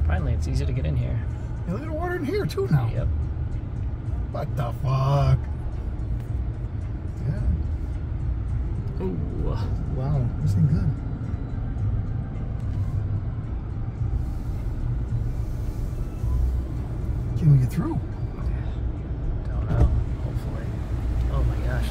Finally, it's easy to get in here. Yeah, look at the water in here too now. Yep. What the fuck? Yeah. Ooh. Wow, this ain't good. Can we get through? Don't know. Hopefully. Oh my gosh.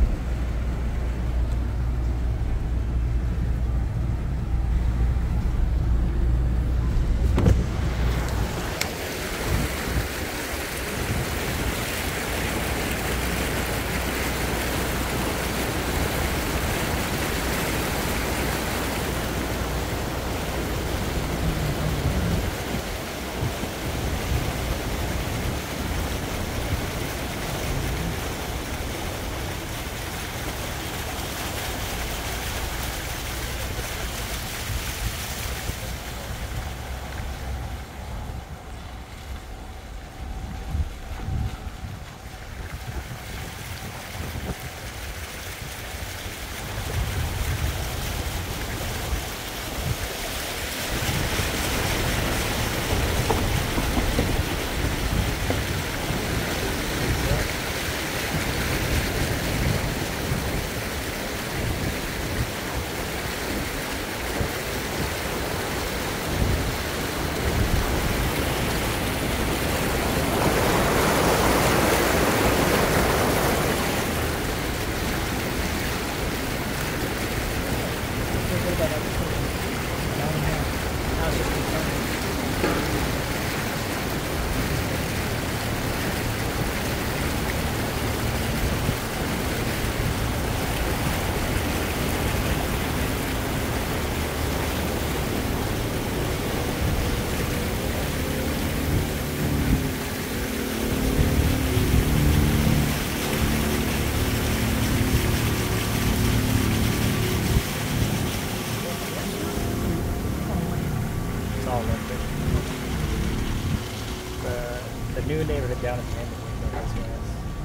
The new neighborhood down at the end of the window, yes.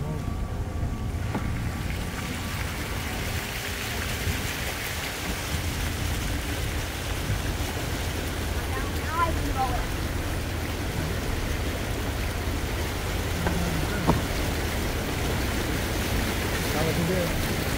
Now I can roll it. Not looking good.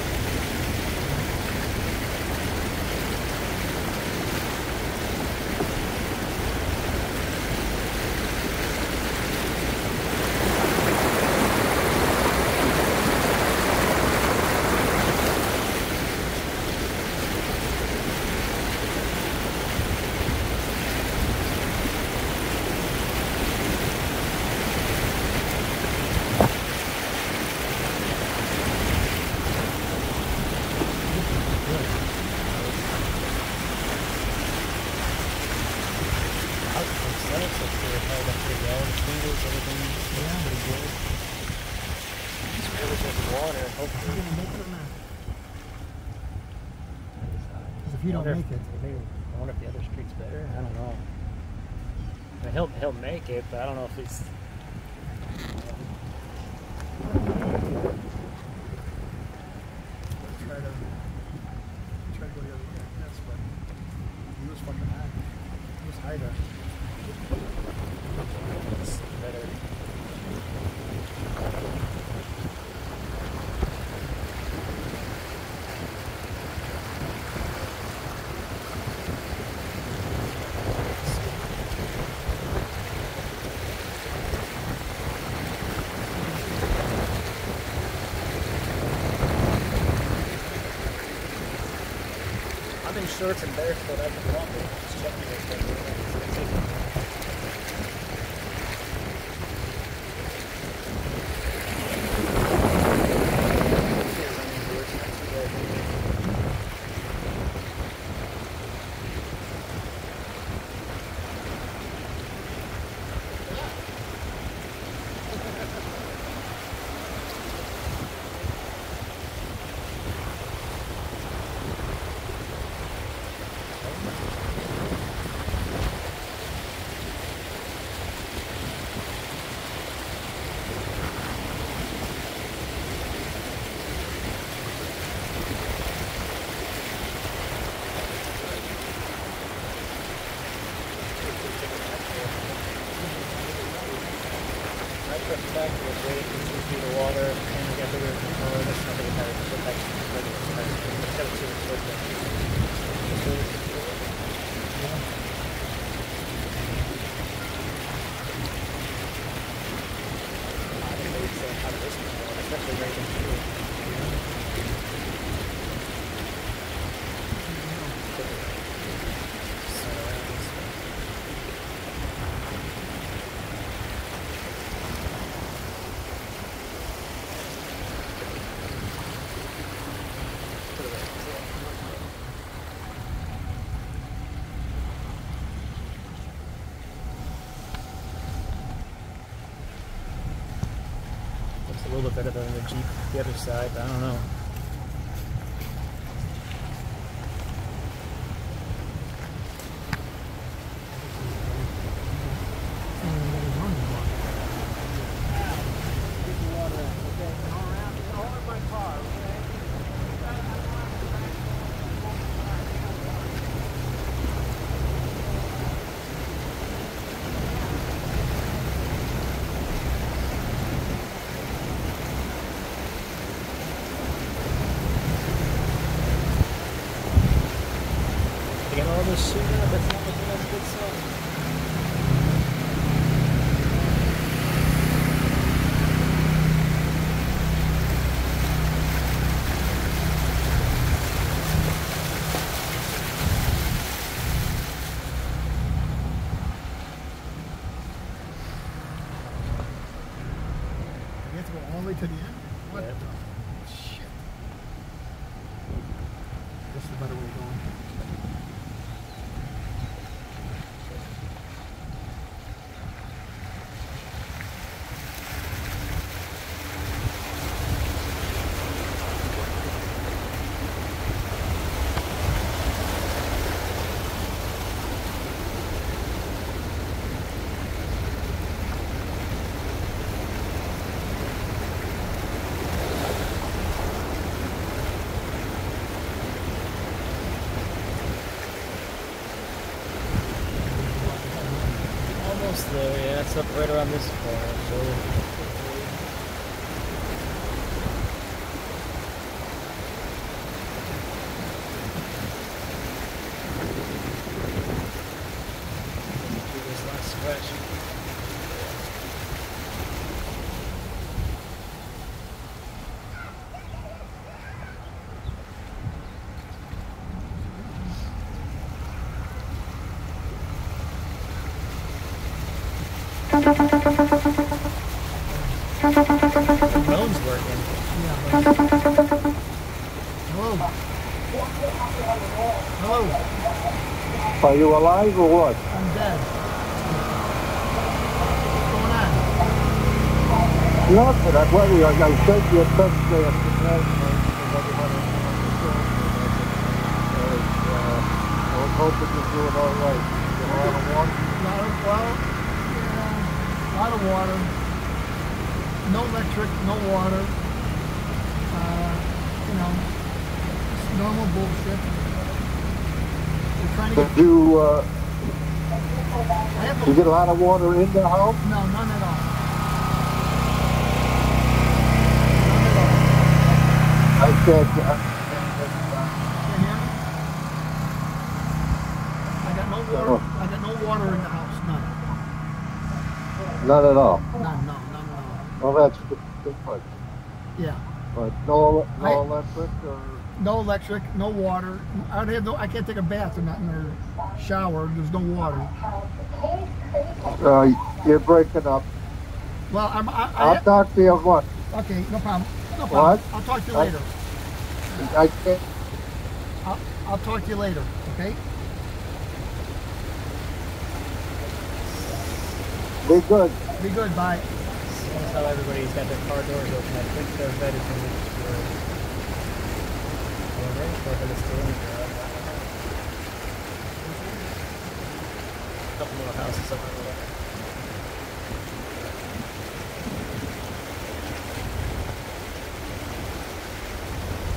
If you don't make it. I wonder if the other street's better. I don't know. I mean, he'll make it, but I don't know if he's. Try to go the other way, I guess, but he was fucking high. He was high there. It's better. I'm in shorts and barefoot. I can walk it. Just checking this thing. first back to the weight, 2 feet of water, and we got bigger, or that's not bigger tires, but that's regular tires. It's got a 2 inch foot down. It's really secure. Yeah. I think they would say how this is going, especially right in here. Looks a little bit better than the Jeep, the other side, but I don't know. They got all this shit up, that's not looking like a good sign. You have to go all the way to the end? What Yeah. the shit? This is a better way of going. Almost there, yeah, it's up right around this corner, so. Do this last stretch. The phone's working. Yeah, but... Hello? Hello? Are you alive or what? I'm dead. What's going on? Nothing. I'm worried. I sent you a text there I was hoping you're doing all right. You know, I don't want A lot of water. No electric, no water. You know, just normal bullshit. We're trying to get... Did you, I have you get a lot of water in the house? No, none at all. I said, Can you hear me? I got no water. I got no water in the house. None. none at all. None at all. Well, that's good. Yeah. But no electric or... No electric, no water. I can't take a bath or nothing or shower. There's no water. You're breaking up. Well, I'll talk to you what? Okay, no problem. No problem. What? I'll talk to you later. I can't. I'll talk to you later. Okay. Be good. Be good. Bye. That's how everybody's got their car doors open. I think they're better than the a couple more houses up the way.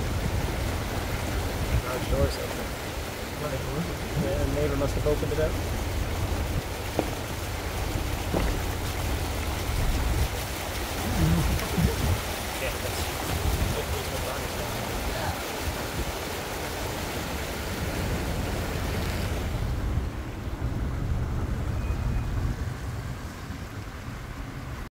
Garage doors open. Yeah, the neighbor must have opened it up.